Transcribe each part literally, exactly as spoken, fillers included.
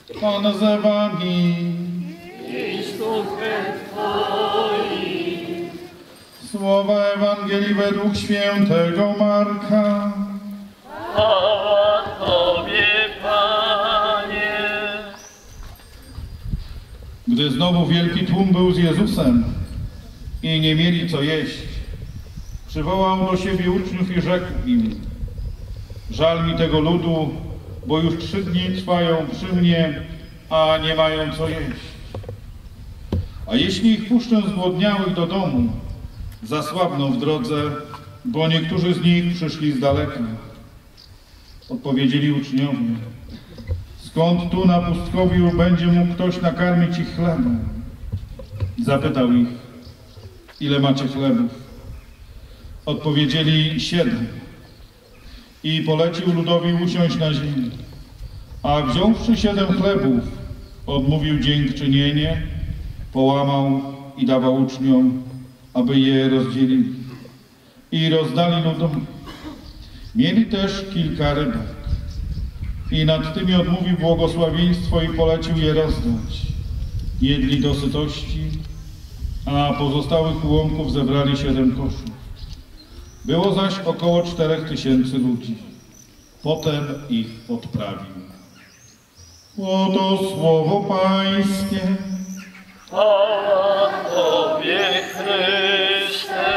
Pan z wami. Słowa Ewangelii według świętego Marka. Chwała Tobie, Panie. Gdy znowu wielki tłum był z Jezusem i nie mieli co jeść, przywołał do siebie uczniów i rzekł im: żal mi tego ludu, bo już trzy dni trwają przy mnie, a nie mają co jeść. A jeśli ich puszczę zgłodniałych do domu, zasłabną w drodze, bo niektórzy z nich przyszli z daleka. Odpowiedzieli uczniowie: skąd tu na pustkowiu będzie mógł ktoś nakarmić ich chlebem? Zapytał ich: ile macie chlebów? Odpowiedzieli: siedem. I polecił ludowi usiąść na ziemi. A wziąwszy siedem chlebów, odmówił dziękczynienie, połamał i dawał uczniom, aby je rozdzielili. I rozdali ludowi. Mieli też kilka rybek. I nad tymi odmówił błogosławieństwo i polecił je rozdać. Jedli do sytości, a pozostałych ułomków zebrali siedem koszów. Było zaś około czterech tysięcy ludzi. Potem ich odprawił. Oto słowo Pańskie. Chwała Tobie, Chryste.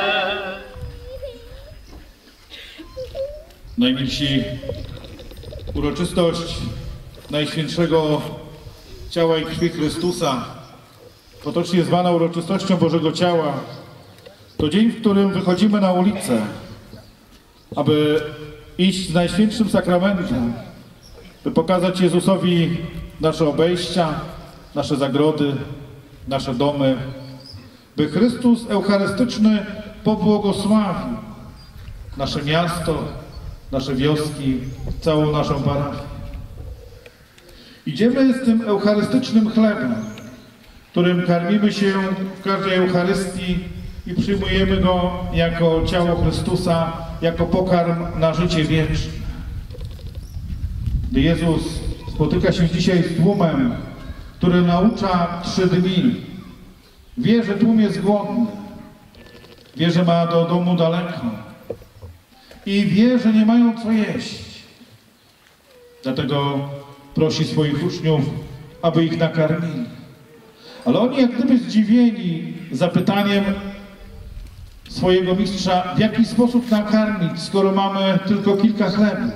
Najmilsi, uroczystość Najświętszego Ciała i Krwi Chrystusa, potocznie zwana uroczystością Bożego Ciała, to dzień, w którym wychodzimy na ulicę, aby iść z Najświętszym Sakramentem, by pokazać Jezusowi nasze obejścia, nasze zagrody, nasze domy, by Chrystus Eucharystyczny pobłogosławił nasze miasto, nasze wioski, całą naszą parafię. Idziemy z tym eucharystycznym chlebem, którym karmimy się w każdej Eucharystii i przyjmujemy go jako ciało Chrystusa, jako pokarm na życie wieczne. Gdy Jezus spotyka się dzisiaj z tłumem, który naucza trzy dni, wie, że tłum jest głodny, wie, że ma do domu daleko i wie, że nie mają co jeść. Dlatego prosi swoich uczniów, aby ich nakarmili. Ale oni jak gdyby zdziwieni zapytaniem swojego mistrza, w jaki sposób nakarmić, skoro mamy tylko kilka chlebów.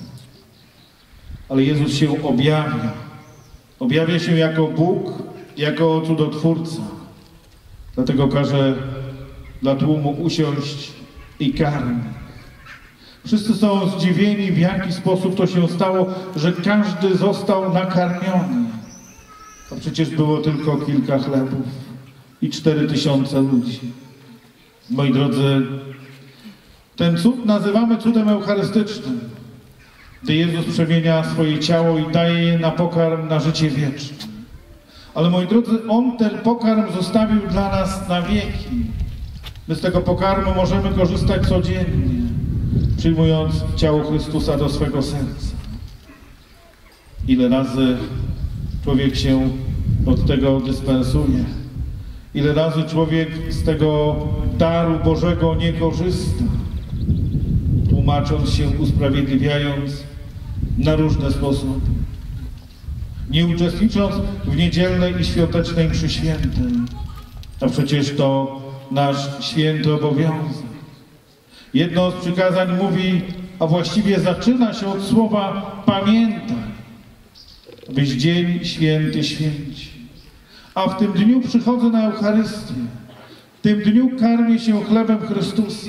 Ale Jezus się objawia. Objawia się jako Bóg, jako cudotwórca. Dlatego każe dla tłumu usiąść i karmić. Wszyscy są zdziwieni, w jaki sposób to się stało, że każdy został nakarmiony. A przecież było tylko kilka chlebów i cztery tysiące ludzi. Moi drodzy, ten cud nazywamy cudem eucharystycznym, gdy Jezus przemienia swoje ciało i daje je na pokarm na życie wieczne. Ale moi drodzy, On ten pokarm zostawił dla nas na wieki. My z tego pokarmu możemy korzystać codziennie, przyjmując ciało Chrystusa do swego serca. Ile razy człowiek się od tego dyspensuje. Ile razy człowiek z tego daru Bożego nie korzysta, tłumacząc się, usprawiedliwiając na różne sposoby. Nie uczestnicząc w niedzielnej i świątecznej mszy świętej. A przecież to nasz święty obowiązek. Jedno z przykazań mówi, a właściwie zaczyna się od słowa pamiętaj, byś dzień święty święci. A w tym dniu przychodzę na Eucharystię. W tym dniu karmię się chlebem Chrystusa.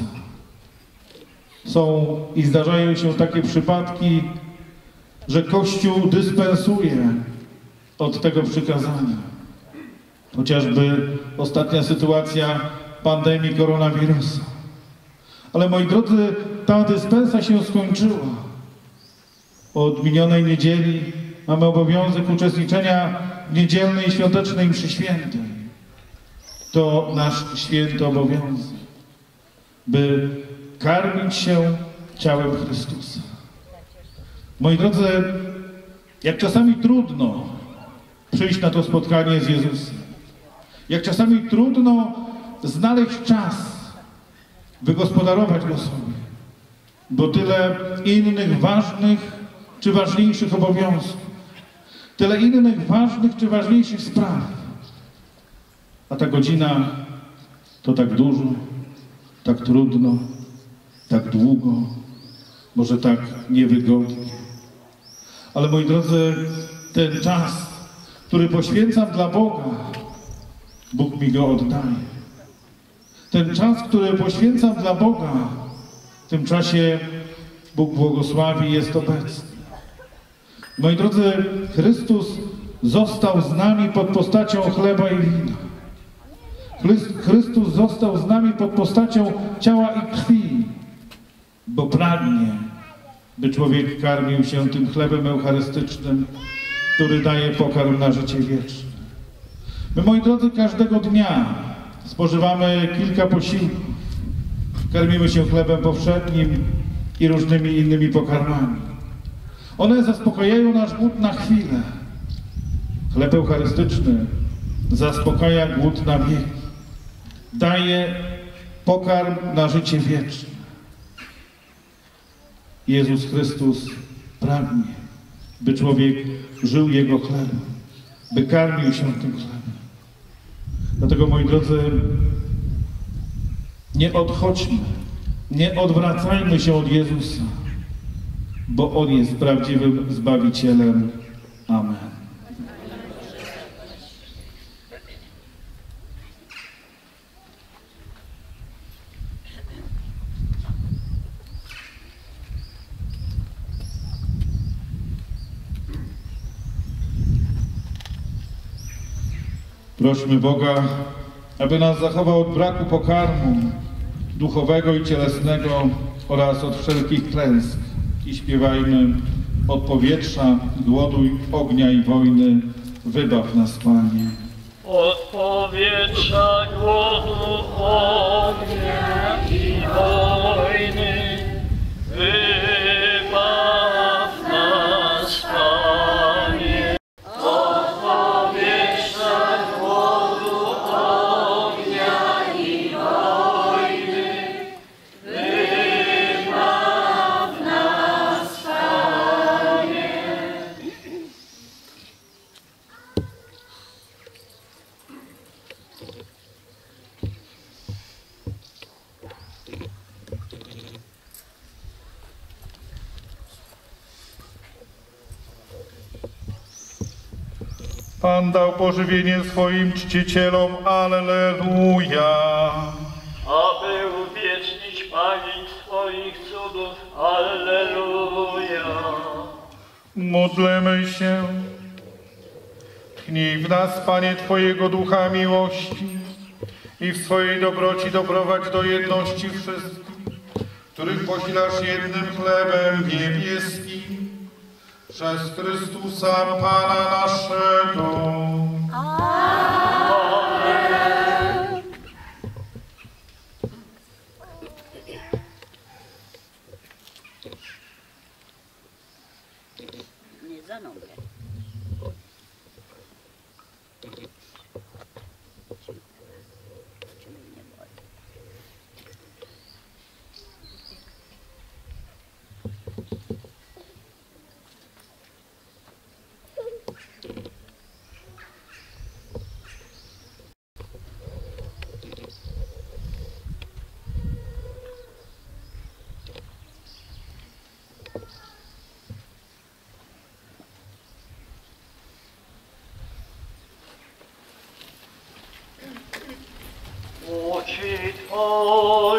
Są i zdarzają się takie przypadki, że Kościół dyspensuje od tego przykazania. Chociażby ostatnia sytuacja pandemii koronawirusa. Ale moi drodzy, ta dyspensa się skończyła. Od minionej niedzieli mamy obowiązek uczestniczenia w niedzielnej i świątecznej mszy świętej. To nasz święty obowiązek, by karmić się ciałem Chrystusa. Moi drodzy, jak czasami trudno przyjść na to spotkanie z Jezusem. Jak czasami trudno znaleźć czas, wygospodarować go sobie, bo tyle innych ważnych czy ważniejszych obowiązków, tyle innych ważnych czy ważniejszych spraw. A ta godzina to tak dużo, tak trudno, tak długo, może tak niewygodnie. Ale moi drodzy, ten czas, który poświęcam dla Boga, Bóg mi go oddaje. Ten czas, który poświęcam dla Boga, w tym czasie Bóg błogosławi i jest obecny. Moi drodzy, Chrystus został z nami pod postacią chleba i wina. Chrystus został z nami pod postacią ciała i krwi, bo pragnie, by człowiek karmił się tym chlebem eucharystycznym, który daje pokarm na życie wieczne. My, moi drodzy, każdego dnia spożywamy kilka posiłków. Karmimy się chlebem powszednim i różnymi innymi pokarmami. One zaspokajają nasz głód na chwilę. Chleb eucharystyczny zaspokaja głód na wieki. Daje pokarm na życie wieczne. Jezus Chrystus pragnie, by człowiek żył Jego chlebem, by karmił się tym chlebem. Dlatego, moi drodzy, nie odchodźmy, nie odwracajmy się od Jezusa, bo On jest prawdziwym Zbawicielem. Amen. Prośmy Boga, aby nas zachował od braku pokarmu duchowego i cielesnego oraz od wszelkich klęsk. I śpiewajmy: od powietrza, głodu, ognia i wojny wybaw nas, Panie. Od powietrza, głodu, ognia i wojny wybaw nas, Panie. Od powietrza, głodu, ognia i wojny wybaw nas, Panie. Pan dał pożywienie swoim czcicielom. Alleluja. Aby uwiecznić pamięć Twoich cudów. Alleluja. Módlmy się. Tchnij w nas, Panie, Twojego ducha miłości i w swojej dobroci doprowadź do jedności wszystkich, których posilasz jednym chlebem niebieskim, przez Chrystusa Pana naszego. Nie za nogę. Nie boli. Oczy Twoje